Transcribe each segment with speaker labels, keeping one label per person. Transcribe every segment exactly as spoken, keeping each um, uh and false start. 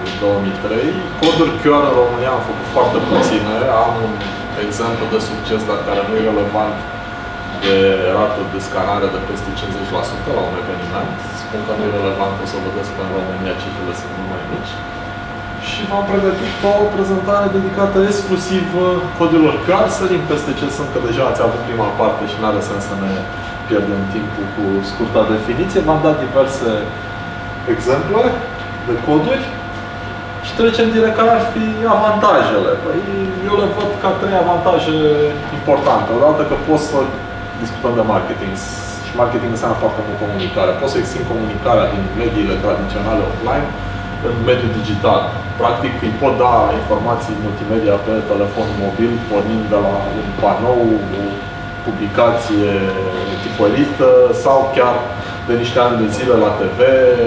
Speaker 1: două mii trei. Coduri Q R în România am făcut foarte puține. Am un exemplu de succes, dar care nu e relevant, de rată de scanare de peste cincizeci la sută la un eveniment. Spun că nu e relevant, o să vedeți că în România cifrele sunt mult mai mici. Și v-am pregătit o prezentare dedicată exclusiv codurilor Q R. Sărim peste ce sunt, că deja ați avut prima parte și nu are sens să ne pierdem timpul cu scurta definiție. V-am dat diverse exemple de coduri și trecem direct care ar fi avantajele. Păi, eu le văd ca trei avantaje importante. Odată că poți să discutăm de marketing și marketing înseamnă foarte mult comunicare. Poți să extind comunicarea din mediile tradiționale offline în mediul digital. Practic îi pot da informații multimedia pe telefon mobil, pornind de la un panou, o publicație tipărită sau chiar de niște ani de zile la T V,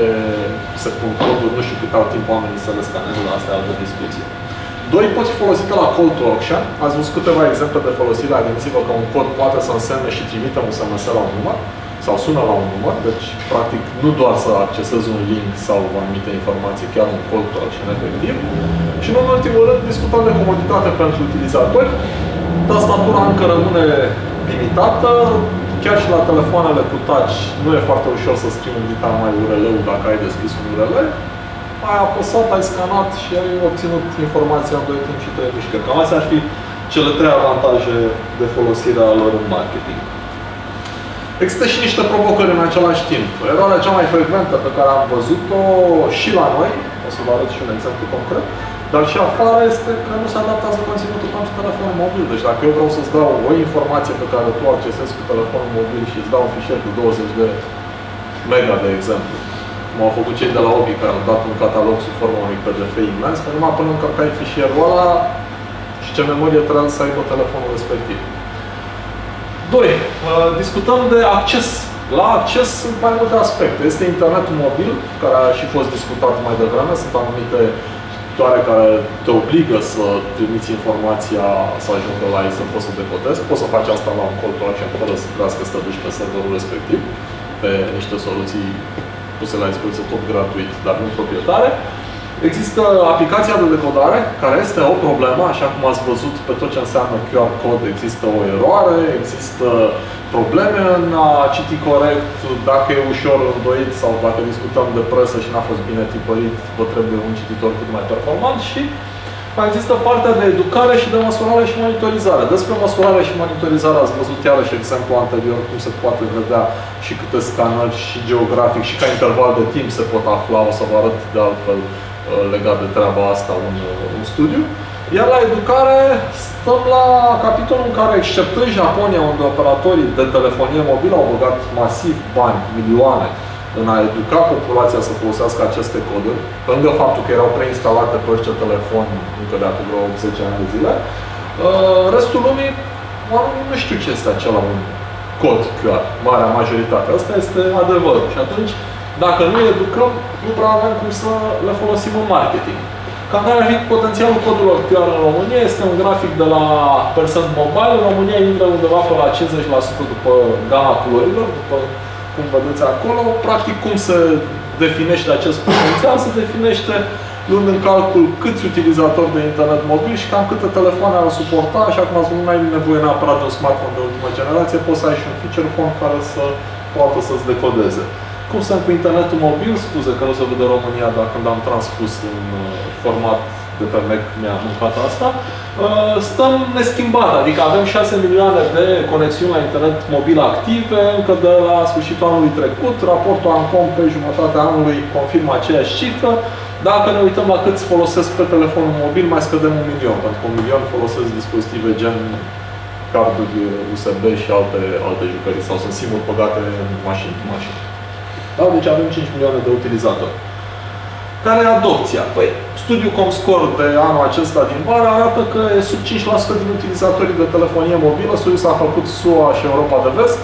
Speaker 1: se pun coduri, nu știu cât au timp oamenii să le scaneze, la asta e altă discuție. Doi, pot fi folosite la call to action. Ați văzut câteva exemple de folosire. Gândiți-vă că un cod poate să însemne și trimite un S M S la un număr sau sună la un număr. Deci, practic, nu doar să accesezi un link sau o anumită informație, chiar un call to action efectiv. Și, în ultimul rând, discutăm de comoditate pentru utilizatori. Tastatura încă rămâne limitată. Chiar și la telefoanele cu touch nu e foarte ușor să scrii un dita mai U R L-ul dacă ai deschis un U R L. Ai apăsat, ai scanat și ai obținut informația în doi timp și trei mișcări. Cam astea ar fi cele trei avantaje de folosire a lor în marketing. Există și niște provocări în același timp. Eroarea cea mai frecventă pe care am văzut-o și la noi, o să vă arăt și un exemplu concret, dar și afară, este că nu se adaptează conținutul pentru telefonul mobil. Deci dacă eu vreau să-ți dau o informație pe care tu accesezi cu telefonul mobil și îți dau un fișier cu douăzeci de mega, de exemplu, cum au făcut cei de la Obi, care au dat un catalog sub formă unui P D F imens, că numai până încărcai fișierul ăla și ce memorie trebuie să aibă telefonul respectiv. Doi. Discutăm de acces. La acces sunt mai multe aspecte. Este internetul mobil, care a și fost discutat mai devreme. Sunt anumite sectoare care te obligă să trimiți informația, să ajungă la ei, să poți să decodezi. Poți să faci asta la un call to action, fără să trebuiască să te duci pe serverul respectiv, pe niște soluții puse la dispoziție tot gratuit, dar nu proprietare. Există aplicația de decodare, care este o problemă, așa cum ați văzut pe tot ce înseamnă Q R code, există o eroare, există probleme în a citi corect, dacă e ușor îndoit sau dacă discutăm de presă și n-a fost bine tipărit, vă trebuie un cititor cât mai performant și mai există partea de educare și de măsurare și monitorizare. Despre măsurare și monitorizare ați văzut iarăși exemplu anterior, cum se poate vedea și câte scanări și geografic și ca interval de timp se pot afla, o să vă arăt de altfel legat de treaba asta un, un studiu. Iar la educare stăm la capitolul în care, exceptând Japonia, unde operatorii de telefonie mobilă au băgat masiv bani, milioane, în a educa populația să folosească aceste coduri, pe lângă faptul că erau preinstalate pe orice telefon încă de acum vreo zece ani de zile, restul lumii nu știu ce este acela un cod Q R, marea majoritate. Asta este adevărul. Și atunci, dacă nu educăm, nu prea avem cum să le folosim în marketing. Cam care ar fi potențialul codurilor Q R în România? Este un grafic de la Percent Mobile. În România intră undeva pe la cincizeci la sută după gama culorilor, după cum vedeți acolo. Practic, cum se definește acest potențial? Se definește luând în calcul câți utilizatori de internet mobil și cam câte telefoane ar suporta. Așa cum ați văzut, nu ai nevoie neapărat de un smartphone de ultimă generație, poți să ai și un feature phone care să poată să-ți decodeze. Cum stăm cu internetul mobil? Scuze că nu se vede România, dar când am transpus în format de pe Mac mi-a mâncat asta. Stăm neschimbat, adică avem șase milioane de conexiuni la internet mobil active încă de la sfârșitul anului trecut. Raportul ANCOM pe jumătatea anului confirmă aceeași cifră. Dacă ne uităm la câți folosesc pe telefonul mobil, mai scădem un milion, pentru că un milion folosesc dispozitive gen carduri U S B și alte, alte jucării sau sunt simul băgate în mașini. mașini. Da? Deci avem cinci milioane de utilizatori. Care e adopția? Păi, studiul Comscore de anul acesta din vară arată că e sub cinci la sută din utilizatorii de telefonie mobilă. Studiul s-a făcut S U A și Europa de Vest.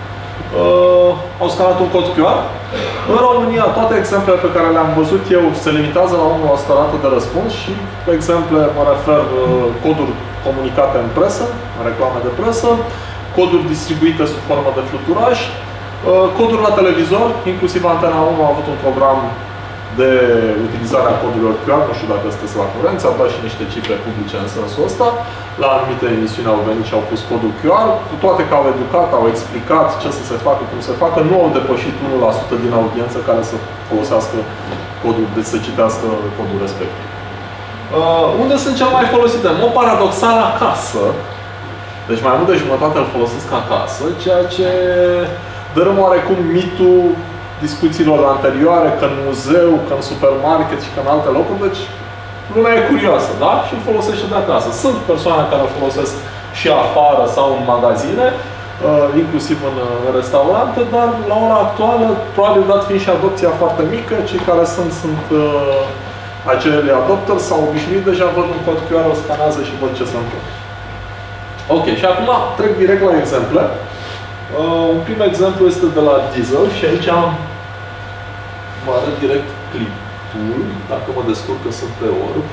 Speaker 1: Uh, au scanat un cod Q R. În România, toate exemplele pe care le-am văzut eu se limitează la unu la sută rată de răspuns și, pe exemple, mă refer uh, coduri comunicate în presă, în reclame de presă, coduri distribuite sub formă de fluturaj, uh, coduri la televizor, inclusiv Antena unu a avut un program de utilizarea codurilor Q R, nu știu dacă sunteți la curent, au dat și niște cifre publice în sensul ăsta. La anumite emisiuni au venit și au pus codul Q R, cu toate că au educat, au explicat ce să se facă, cum se facă, nu au depășit unu la sută din audiență care să folosească codul, deci să citească codul respectiv. Uh, unde sunt cel mai folosite? În mod paradoxal, acasă. Deci mai mult de jumătate îl folosesc acasă, ceea ce dărâm oarecum mitul discuțiilor anterioare, că în muzeu, că în supermarket și că în alte locuri, deci lumea e curioasă, da? Și îl folosește de acasă. Sunt persoane care îl folosesc și afară sau în magazine, inclusiv în restaurante, dar la ora actuală, probabil dat fiind și adopția foarte mică, cei care sunt, sunt acele adopteri s-au obișnuit deja, văd un cod Q R, o scanează și văd ce se întâmplă. Ok, și acum trec direct la exemple. Uh, un prim exemplu este de la Diesel și aici am, vă arăt direct clipul, dacă mă descurc că sunt pe orb.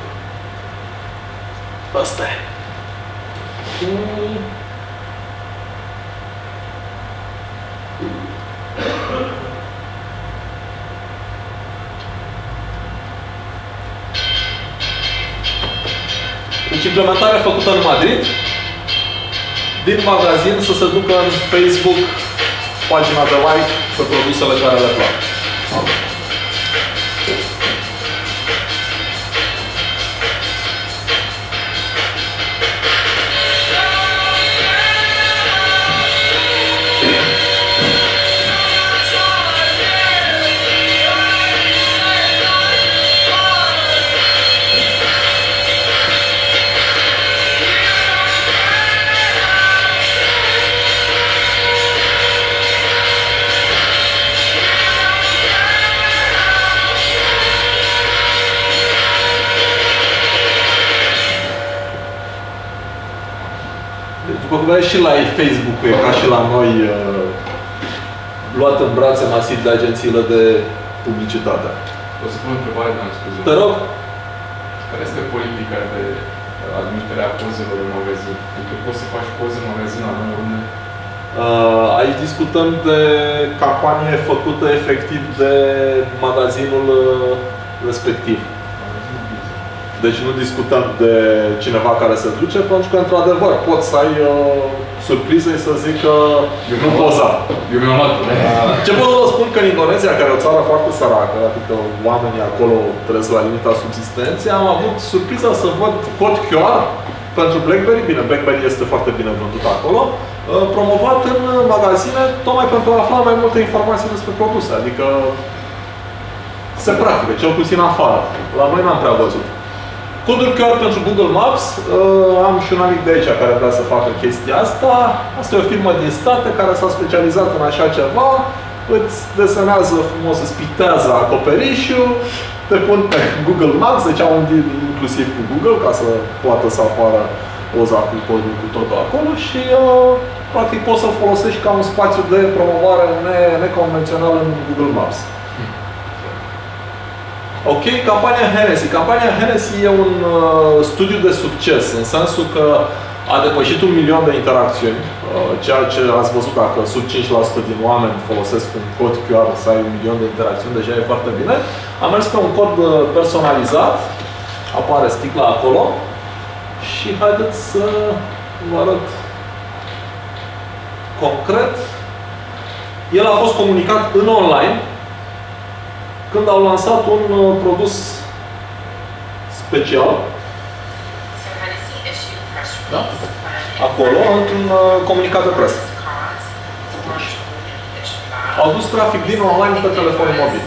Speaker 1: Ăsta e. Deci implementarea făcută în Madrid, din magazin să se ducă în Facebook, pagina de like pe produsele care le plac. După cum vedeți, și la ei Facebook-ul e ca și la noi uh, luat în brațe masiv de agențiile de publicitate.
Speaker 2: O să pun o întrebare, dar scuze.
Speaker 1: Te rog?
Speaker 2: Care este politica de admitere a pozelor în magazin? Pentru că poți să faci poze în magazin la nouă luni.
Speaker 1: Uh, aici discutăm de campanie făcută efectiv de magazinul uh, respectiv. Deci nu discutăm de cineva care se duce, pentru că, într-adevăr, poți să ai uh, surprize să zic că nu poza.
Speaker 2: Eu mi-am luat.
Speaker 1: Ce pot să vă spun că în Indonezia, care e o țară foarte săracă, adică oamenii acolo trăiesc la limita subsistenței, am avut surpriza să văd cod Q R pentru BlackBerry. Bine, BlackBerry este foarte bine vândut acolo, uh, promovat în magazine, tocmai pentru a afla mai multe informații despre produse. Adică se practică, cel puțin afară. La noi n-am prea văzut. Codul Q R pentru Google Maps, uh, am și un amic de aici care vrea să facă chestia asta. Asta e o firmă din state care s-a specializat în așa ceva. Îți desenează frumos, îți pictează acoperișul, te pun pe Google Maps, deci au un deal inclusiv cu Google ca să poată să apară poza cu codul cu totul acolo și uh, practic poți să-l folosești ca un spațiu de promovare ne neconvențional în Google Maps. Ok, campania Hennessy. Campania Hennessy e un uh, studiu de succes, în sensul că a depășit un milion de interacțiuni, uh, ceea ce ați văzut, dacă sub cinci la sută din oameni folosesc un cod Q R să ai un milion de interacțiuni, deja e foarte bine. Am mers pe un cod uh, personalizat, apare sticla acolo și haideți să vă arăt concret. El a fost comunicat în online, când au lansat un uh, produs special, da? Acolo, într-un uh, comunicat de presă. Au dus trafic din online pe telefon mobil.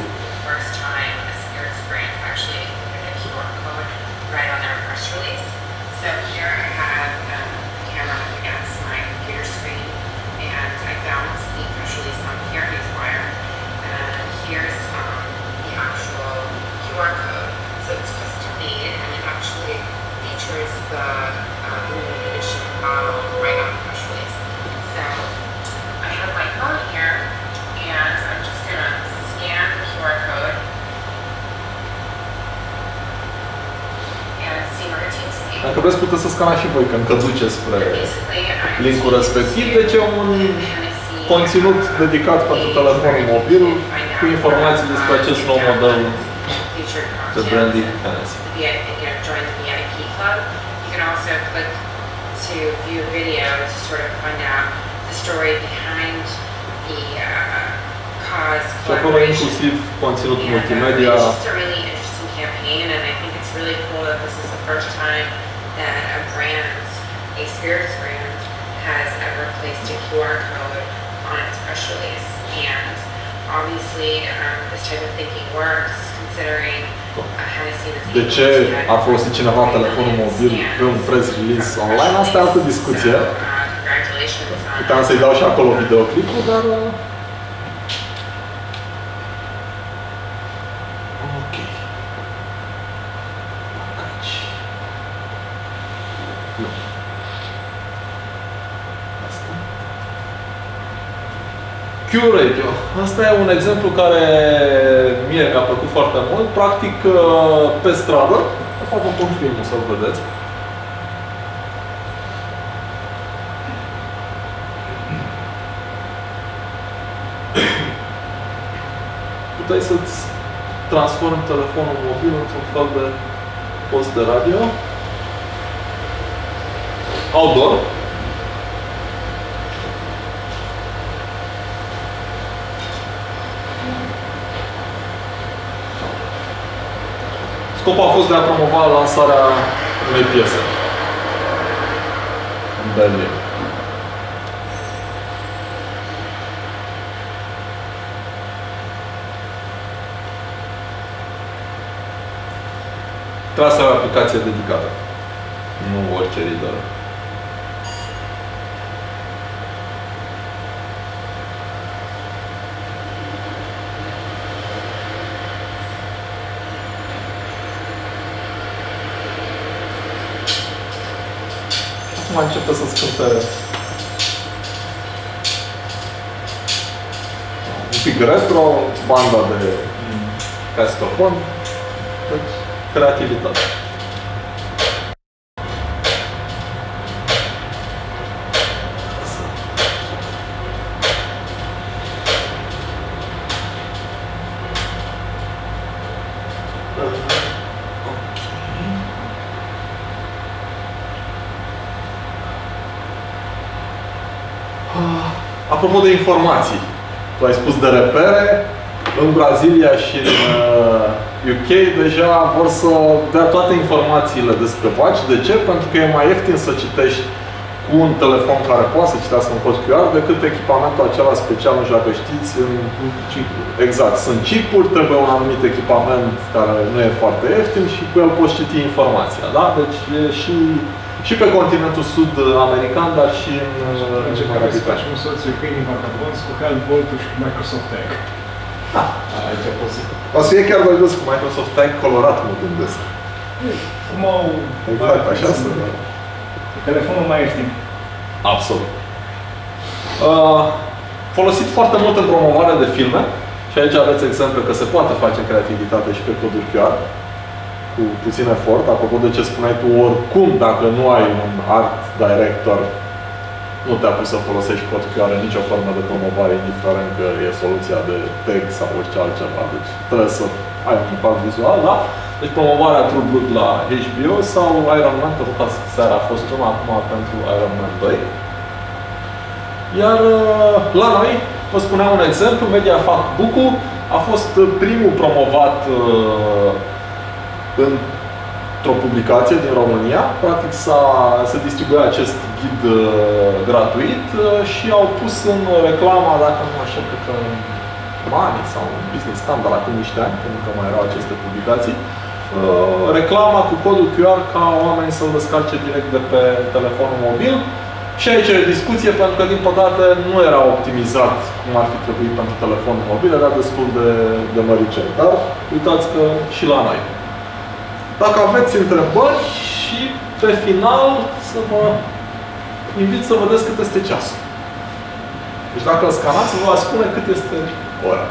Speaker 1: Dacă vreți, puteți să scanați și voi când căzuceți spre linkul respectiv. Deci e un conținut dedicat pentru telefonul mobil cu informații despre acest nou model
Speaker 3: featured
Speaker 1: The branding
Speaker 3: cocktails,
Speaker 1: Hennessy.
Speaker 3: the V I P, you know, join the V I P club. You can also click to view video to sort of find out the story behind the uh, cause
Speaker 1: Și acolo
Speaker 3: collaboration.
Speaker 1: inclusiv conținutul
Speaker 3: And, uh,
Speaker 1: multimedia.
Speaker 3: it's just a really interesting campaign, and I think it's really cool that this is the first time that a brand, a spirits brand, has ever placed a Q R code on its press release. And obviously, um, this type of thinking works, considering uh, Hennessy was
Speaker 1: De
Speaker 3: able
Speaker 1: ce
Speaker 3: to
Speaker 1: a folosit cineva telefonul mobil pe un press release online? Asta e altă discuție.
Speaker 3: So, uh, congratulations on
Speaker 1: Puteam să-i dau și acolo videoclipul, dar... Ok. Aici. Nu. Asta. Q-Radio. Asta e un exemplu care mie mi-a plăcut foarte mult. Practic, pe stradă, acum vă pun filmul să-l vedeți. Puteai să-ți transformi telefonul mobil într-un fel de post de radio. Outdoor. Scopul a fost de a promova lansarea unei piese în Berlin. Trebuie să ai o aplicație dedicată, nu orice reader. Acum începe să scânte un pic retro, banda de casetofon, deci creativitate. Apropo de informații, tu ai spus de repere, în Brazilia și în U K deja vor să dea toate informațiile despre vaci. De ce? Pentru că e mai ieftin să citești cu un telefon care poate să citească un cod Q R decât echipamentul acela special, nu știu dacă știți, în chipuri. Exact, sunt chipuri, trebuie un anumit echipament care nu e foarte ieftin și cu el poți citi informația, da? Deci e și Și pe continentul sud-american, dar și în...
Speaker 4: Încercăm să facem un soț de câini vagabonzi cu Cal Voltu și cu Microsoft Tag.
Speaker 1: Da.
Speaker 2: Aici a fost...
Speaker 1: O să fie chiar văzut cu Microsoft Tag colorat, mă gândesc.
Speaker 4: Cum au...
Speaker 1: Exact, așa să...
Speaker 4: Telefonul mai ieftin.
Speaker 1: Absolut. Uh, folosit foarte mult în promovare de filme. Și aici aveți exemple că se poate face creativitate și pe coduri Q R. Cu puțin efort, apropo de ce spuneai tu, oricum, dacă nu ai un art director, nu te-a pus să folosești cod Q R în nicio formă de promovare, indiferent că e soluția de tag sau orice altceva. Deci trebuie să ai un impact vizual, da? Deci promovarea True Blood la H B O sau Iron Man, că tot seara a fost una acum pentru Iron Man doi. Iar la noi, vă spuneam un exemplu, Mediafact Bucu a fost primul promovat într-o publicație din România. Practic se distribuia acest ghid uh, gratuit uh, și au pus în reclama, dacă nu așa, cred că în Money sau în Business Standard acum niște ani, pentru că mai erau aceste publicații, uh, reclama cu codul Q R ca oamenii să-l descarce direct de pe telefonul mobil. Și aici e discuție, pentru că, din păcate, nu era optimizat cum ar fi trebuit pentru telefonul mobil, era destul de, de măricel. Dar uitați că și la noi. Dacă aveți întrebări și pe final să vă invit să vedeți cât este ceasul. Deci dacă îl scanați, vă va spune cât este ora.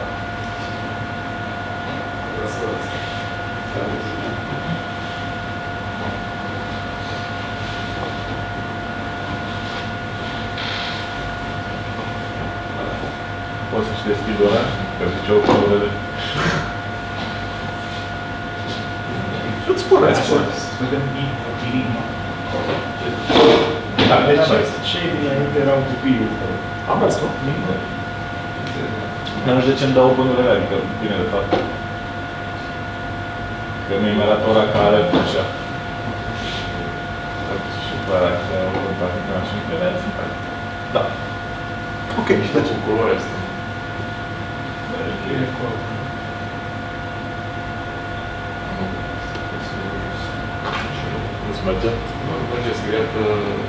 Speaker 2: Poți să-și deschid ora? Că ziceau că orele.
Speaker 1: Îți spuneți, spune.
Speaker 4: Să vedem inima. Da, deci cei dinainte erau copiii.
Speaker 1: Am mers, nu?
Speaker 5: Dar nu știu de ce îmi dau bănurile, adică bine de fapt. Că mi-e mai dat ora care așa. Și pe aia, că o practică așa, că le-a țipat. Da.
Speaker 1: Ok, și de ce?
Speaker 2: Cu culoarea asta.
Speaker 4: E acolo.
Speaker 1: Nu-ți merge?
Speaker 2: Nu merge scriată...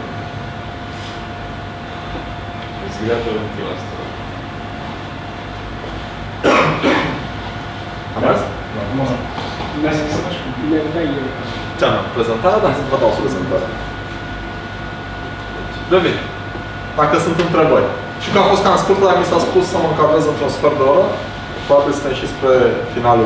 Speaker 2: E scriată în fil asta.
Speaker 1: Am mers?
Speaker 4: Acum, mi-a zis să faci cu bine, dai eu.
Speaker 1: Ce-am prezentat? Da, să vă dau prezentare. Revin. Dacă sunt întrebări. Și că a fost cam scurt, dar mi s-a spus să mă încadrez într-un sfert de oră. Probabil suntem și spre finalul.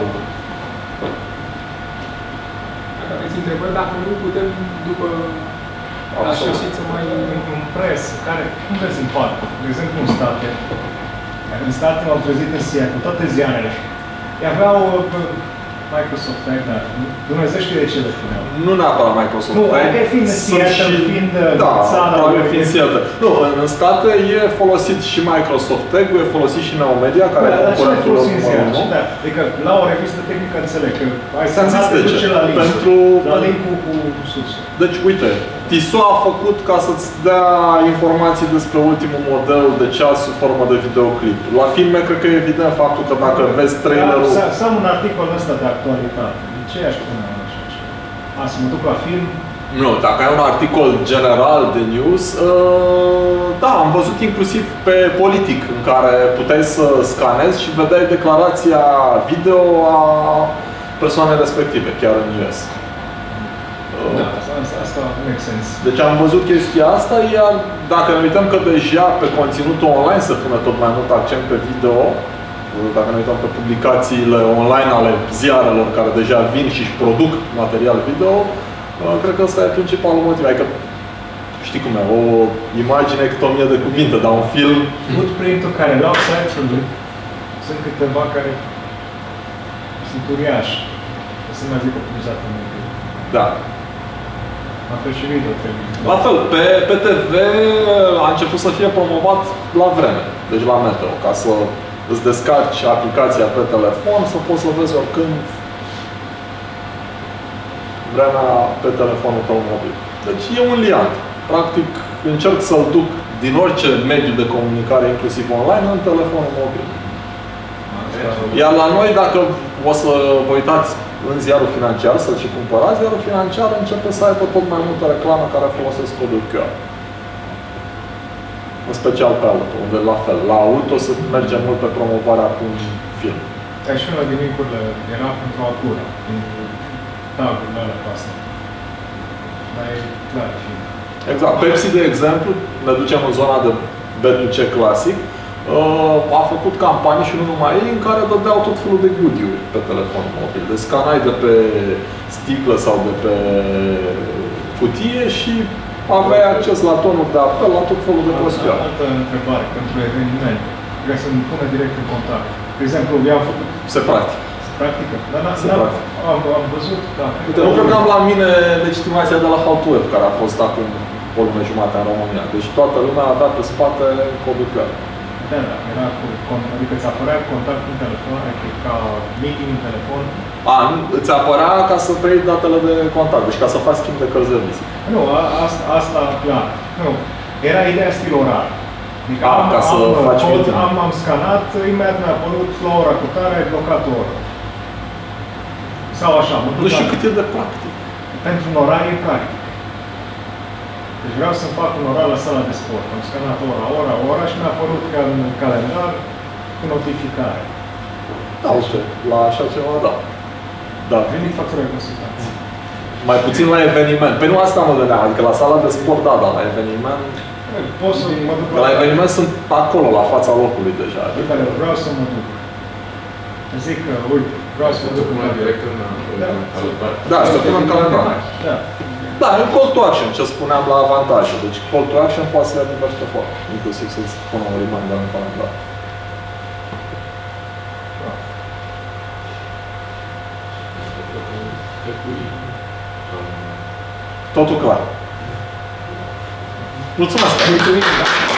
Speaker 6: Dacă aveți întrebări, dacă nu putem, după la
Speaker 1: Absolut.
Speaker 6: sfârșit să mai...
Speaker 4: Un pres care, cum vezi în parc, de exemplu în state, iar în state m-au trezit în Seattle, cu toate ziarele. Ei aveau uh, Microsoft Edge, dar Dumnezeu știe de ce le puneau.
Speaker 1: Nu neapărat Microsoft.
Speaker 4: Nu,
Speaker 1: Edge,
Speaker 4: adică fiind
Speaker 1: sunt
Speaker 4: Seattle,
Speaker 1: și-
Speaker 4: fiind
Speaker 1: Da,
Speaker 4: țara...
Speaker 1: probabil fiind Seattle. Nu, în, în state e folosit și Microsoft Edge, e folosit și Neomedia, care
Speaker 4: Da,
Speaker 1: e
Speaker 4: dar ce le
Speaker 1: concurentul lor
Speaker 4: folosim în
Speaker 1: numărul
Speaker 4: Seattle?
Speaker 1: unu.
Speaker 4: Da, adică la o revistă tehnică înțeleg că ai
Speaker 1: Ți-am zis
Speaker 4: semnat,
Speaker 1: de
Speaker 4: te
Speaker 1: ce.
Speaker 4: duce la link.
Speaker 1: Pentru-
Speaker 4: La link-ul cu sursul.
Speaker 1: Deci, uite, Tissot a făcut ca să-ți dea informații despre ultimul model de ceas sub formă de videoclip. La filme, cred că e evident faptul că dacă vezi trailerul...
Speaker 4: Să să am un articol ăsta de actualitate. De ce aș pune așa ceva? A, să mă duc la film?
Speaker 1: Nu, dacă ai un articol general de news, uh, da, am văzut inclusiv pe Politic, în care puteai să scanezi și vedeai declarația video a persoanei respective, chiar în U S. Uh,
Speaker 4: Da, asta, asta, asta make sense.
Speaker 1: Deci am văzut chestia asta, iar dacă ne uităm că deja pe conținutul online se pune tot mai mult accent pe video, dacă ne uităm pe publicațiile online ale ziarelor care deja vin și își produc material video, cred că ăsta e principalul motiv. Adică, știi cum e, o imagine cât o mie de cuvinte, dar un film...
Speaker 4: Footprint-ul care l-au site-ului, sunt câteva care sunt uriași. O să mai zic optimizat în mediu.
Speaker 1: Da.
Speaker 4: La fel și video trebuie.
Speaker 1: La fel, pe, pe T V a început să fie promovat la vreme, deci la Meteo, ca să îți descarci aplicația pe telefon, să poți să vezi oricând vremea pe telefonul tău mobil. Deci e un liant. Practic, încerc să-l duc din orice mediu de comunicare, inclusiv online, în telefonul mobil. Iar la noi, dacă o să vă uitați în ziarul financiar, să-l și cumpărați, ziarul financiar începe să aibă tot mai multă reclamă care folosesc codul Q R. În special pe auto, unde la fel. La auto se merge mult pe promovarea cu un film.
Speaker 4: Dar și una din link-urile era pentru altura, pentru tag-urile alea cu asta. Dar e clar și...
Speaker 1: Exact. Pepsi, de exemplu, ne ducem în zona de B doi C clasic, a făcut campanii și nu numai ei, în care dădeau tot felul de goodie-uri pe telefon mobil. Deci scanai de pe sticlă sau de pe cutie și aveai acces la tonul de apel, la tot felul de postioare.
Speaker 4: Altă întrebare pentru eveniment. Vreau să-mi pune direct în contact. De exemplu, eu am făcut...
Speaker 1: Se practic.
Speaker 4: Se practică? Dar n-am,
Speaker 1: Se practic.
Speaker 4: am, am văzut, da.
Speaker 1: Uite, nu cred că am la mine legitimația de la Hotweb, care a fost acum o lună jumătate în România. Deci toată lumea avea pe spate codul Q R.
Speaker 4: Da, da, era cu, adică îți apărea contact în telefon, adică ca meeting în telefon.
Speaker 1: A, nu, îți apărea ca să preiei datele de contact, deci ca să faci schimb de cărți de vizită.
Speaker 4: Nu, a, asta, asta clar. Nu, era ideea stil orar. Adică
Speaker 1: A,
Speaker 4: am,
Speaker 1: ca să
Speaker 4: am,
Speaker 1: faci
Speaker 4: cod,
Speaker 1: meeting.
Speaker 4: am, am scanat, imediat mi-a apărut la ora cu tare, ai blocat o oră. Sau așa, mă duc
Speaker 1: Nu știu
Speaker 4: la-
Speaker 1: cât e de practic.
Speaker 4: Pentru un orar e practic. Deci vreau să-mi fac un orar la sala de sport. Am scanat ora, ora, ora și mi-a apărut ca în calendar cu notificare.
Speaker 1: Da, uite, la așa ceva, da. Da.
Speaker 4: Venit factura de consultanță.
Speaker 1: Mai puțin la eveniment. Pe nu asta mă gândeam, adică la sala de sport, da, dar la eveniment...
Speaker 4: Pot să mă duc
Speaker 1: La eveniment sunt acolo, la fața locului deja.
Speaker 4: Pe care vreau să mă duc. Zic că, uite, vreau să mă duc în
Speaker 2: direct în
Speaker 4: Da.
Speaker 2: calendar.
Speaker 1: Da, să punem în calendar.
Speaker 4: Da.
Speaker 1: Da, e un call to action, ce spuneam la avantaje. Deci call to action poate să ia diverse forme, inclusiv să-ți pună un reminder în calendar.
Speaker 2: Cred că
Speaker 1: Totul clar. Mulțumesc!
Speaker 6: Mulțumim!